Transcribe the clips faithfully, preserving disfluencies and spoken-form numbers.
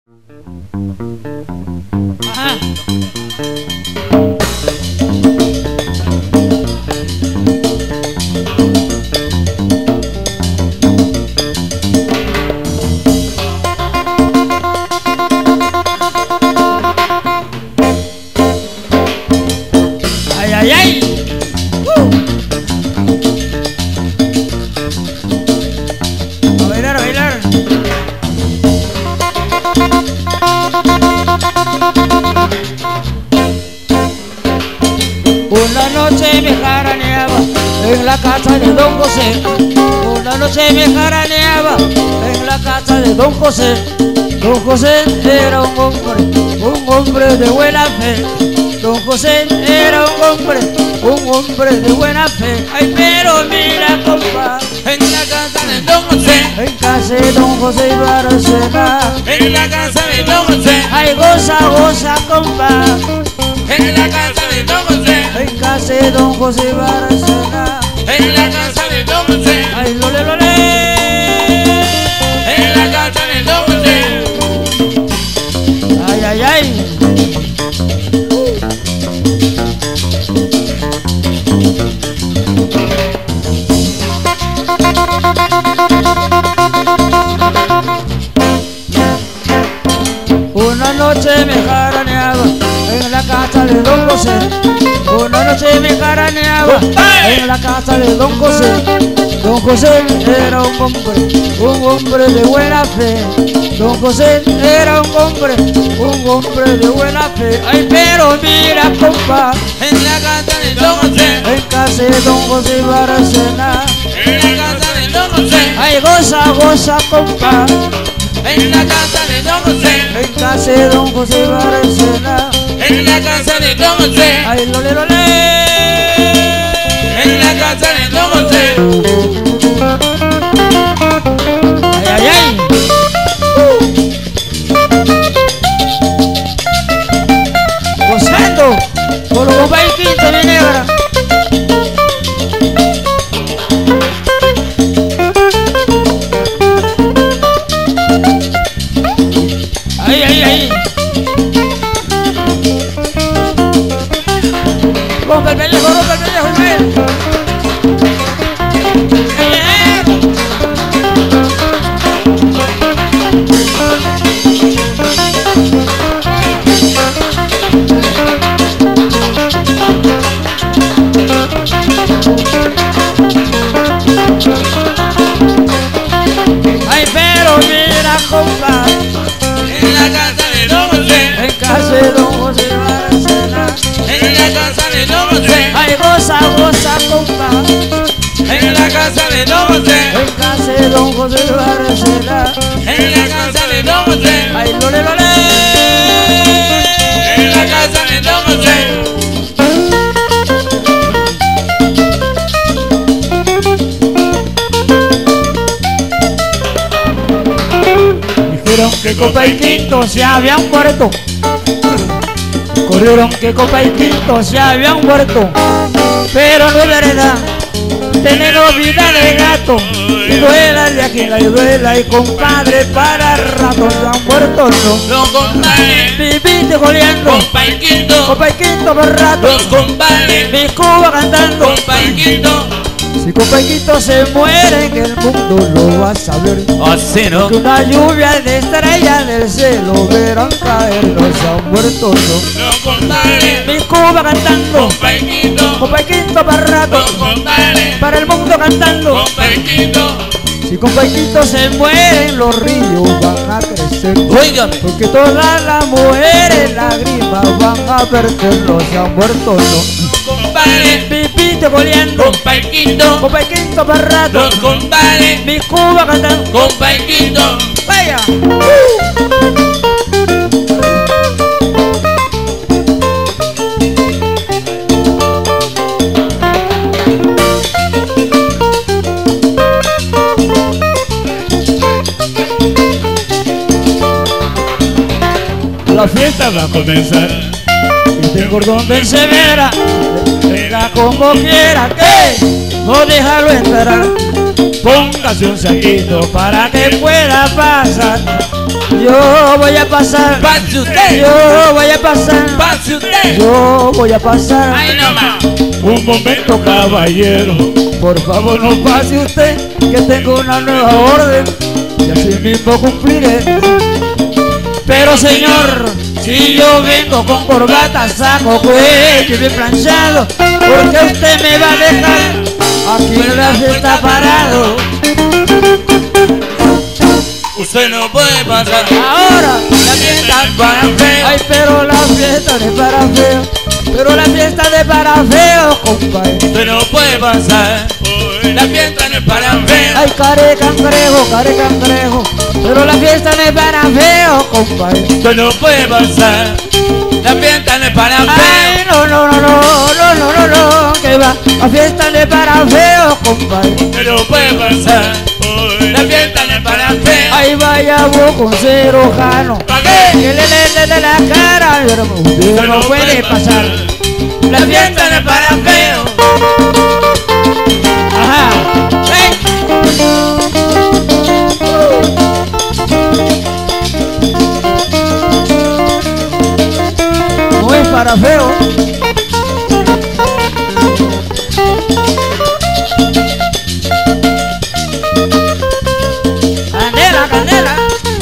Ajá. Ay, ay, ay. Uh. A bailar, a bailar. Una noche me jaraneaba en la casa de Don José. Una noche me jaraneaba en la casa de Don José. Don José era un hombre, un hombre de buena fe. Don José era un hombre, un hombre de buena fe. Ay, pero mira, compa, En la casa de Don José, en casa de Don José iba a cenar. en la casa de Don José, Ay, goza, goza, compa, en la casa de Don José, en casa de Don José iba a cenar. en la casa de Don José, Ay, lole, lole. en la casa de Don José. Ay, ay, ay. Una noche me jaraneaba en la casa de Don José. Una noche me jaraneaba en la casa de Don José. Don José era un hombre, un hombre de buena fe. Don José era un hombre, un hombre de buena fe. Ay, pero mira, compa, En la casa de Don José, en casa de Don José iba a cenar. en la casa de Don José, Ay, goza, goza, compa, en la casa de Don José, en casa de Don José iba a cenar. en la casa de Don José, Ay, lole, lole. en la casa de Don José. Ay, ay, ay. Gozando con los compa y quinto, mi negra. Ay, ay, ay. Rompe el pellejo, rompe el pellejo, Ismael. Ay, ay, ay. Ay, pero mira, compa, En la casa de Don José, en casa de Don José va a cenar. en la casa de Don José, Ay, goza, goza, compa, en la casa de Don José, en casa de Don José va a cenar. en la casa de Don José, Ay, lole, lole. en la casa de Don José. Dijeron que Copa y Quinto se habían muerto. Corrieron que Copa y Quinto se habían muerto. Pero no es verdad, tenemos vida de gato. Y duela de aquí, y duela y compadre, para rato se han muerto, no. Los compadres, Viviste goleando, compa y quinto, Copa y Quinto por rato. los compadres, Mi Cuba cantando. compa y quinto. Si Copa y Quinto se muere, en el mundo lo va a saber. Así no. Que una lluvia de estrellas del cielo verán caer, no se han muerto, no. Los compadres, Mi Cuba cantando, compa y quinto, Copa y Quinto para rato, los compadres, para el mundo cantando. compa y quinto. Si Copa y Quinto se mueren, los ríos van a crecer. Óigame, Porque todas las mujeres lágrimas van a verter, no se han muerto, no. compadres, Pipite goleando, compa y quinto, Copa y Quinto para rato, los compadres, Mi Cuba cantando. compa y quinto. Vaya. La fiesta va a comenzar. Este cordón de severa, venga como quiera, que no déjalo entrar. Póngase un saquito para que pueda pasar. Yo voy a pasar. Pase usted. Yo voy a pasar. Pase usted. Yo voy a pasar. Ay, no más. Un momento, caballero. Por favor no pase usted, que tengo una nueva orden y así mismo cumpliré. Pero señor, si yo vengo con corbata, saco, cuello y bien planchado, ¿por qué usted me va a dejar aquí en la fiesta parado? Usted no puede pasar. Ahora La fiesta es para feo. ay, pero la fiesta no es para feo, pero la fiesta no es para feo, compadre. Usted no puede pasar. La fiesta no es para feo. Ay, care cangrejo, care cangrejo, pero la fiesta no es para feo, compadre. Usted no puede pasar. La fiesta no es para Ay, feo. no, no, no, no, no, no, no, no, que va, la fiesta no es para feo, compadre. Usted no puede pasar. La fiesta no es para feo. Ahí vaya vos con cirujano, ¿Para qué? que le le le le la cara, pero usted no puede pasar. La fiesta no es para feo. Ajá. No es para feo. Candela, candela.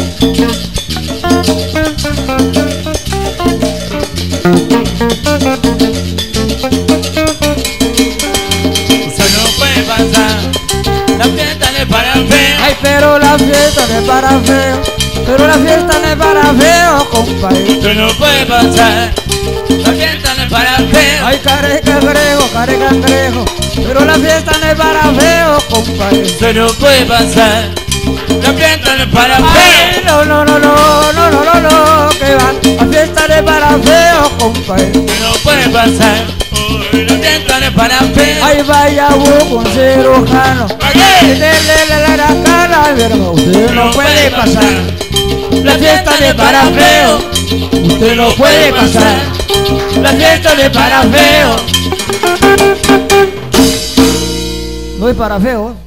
Usted no puede pasar. La fiesta no es para feo. Ay, pero la fiesta no es para feo, pero la fiesta no es para feo, compadre. Usted no puede pasar. La fiesta no es para feo. Ay, care cangrejo, care cangrejo, pero la fiesta no es para feo, compadre. Usted no puede pasar. La fiesta no es para Ay, feo. no, no, no, no, no, no, no, no, que va, la fiesta no es para feo, compadre. Usted no puede pasar. La fiesta no es para feo. Ay, vaya vos con cirujano, ¿Para que qué? le le le le la cara, pero usted no puede pasar. La fiesta no es para feo, usted no puede pasar. La fiesta no es para feo. No es para feo.